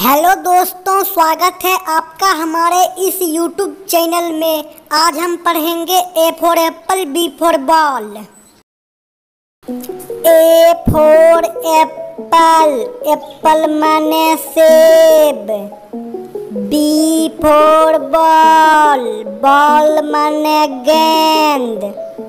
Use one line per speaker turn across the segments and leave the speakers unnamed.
Hello दोस्तों, स्वागत है आपका हमारे इस YouTube चैनल में। आज हम पढ़ेंगे A for apple, B for ball. A for apple, apple माने सेब। बी फॉर बॉल, बॉल माने गेंद।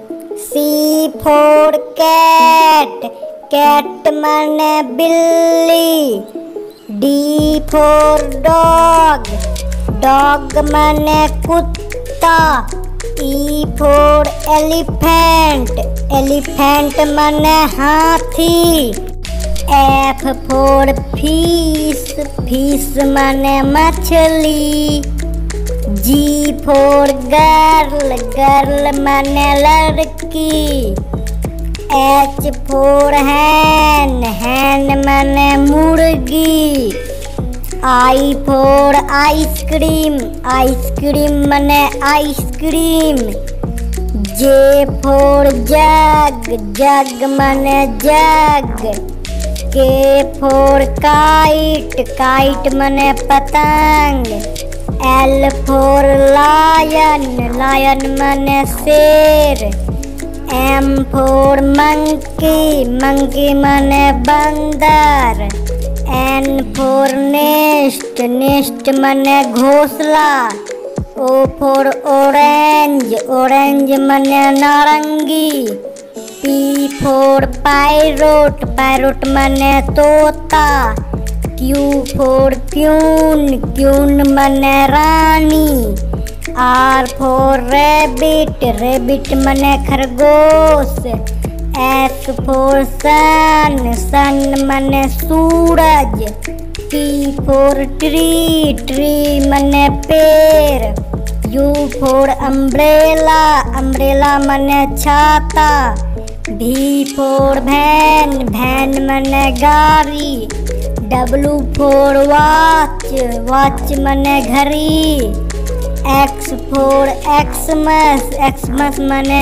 सी फॉर कैट, कैट माने बिल्ली। डी फॉर डॉग, डॉग माने कुत्ता। ई फॉर एलिफेंट, एलिफेंट माने हाथी। एफ फॉर फिश, फिश माने मछली। जी फॉर गर्ल, गर्ल माने लड़की। एच फॉर हैन, हैन माने मुर्गी। आई फॉर आइसक्रीम, आइसक्रीम माने ice cream. J for jug, jug माने जग। के फॉर काइट, काइट माने पतंग। एल फॉर लायन, लायन माने शेर। एम फॉर मंकी, मंकी माने बंदर। एन फॉर नेस्ट, नेस्ट माने घोंसला। ओ फॉर ऑरेंज, ऑरेंज माने नारंगी। पी फॉर पायरोट, पायरोट माने तोता। क्यू फॉर क्यून, क्यून माने रानी। आर फॉर रैबिट, रैबिट माने खरगोश। एस फॉर सन, सन माने सूरज। टी फॉर ट्री, ट्री माने पेड़। यू फॉर अम्ब्रेला, अम्ब्रेला माने छाता। भी फॉर वैन, वैन माने गाड़ी। डब्लू फॉर वॉच, वॉच माने घड़ी। एक्स फॉर एक्समस, एक्समस माने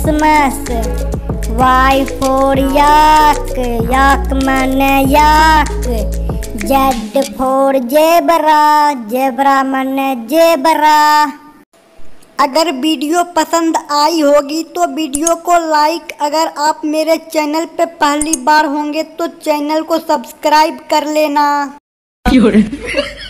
Xmas. Y for yak, yak माने yak. Z for zebra, zebra माने जेबरा। अगर वीडियो पसंद आई होगी तो वीडियो को लाइक, अगर आप मेरे चैनल पे पहली बार होंगे तो चैनल को सब्सक्राइब कर लेना।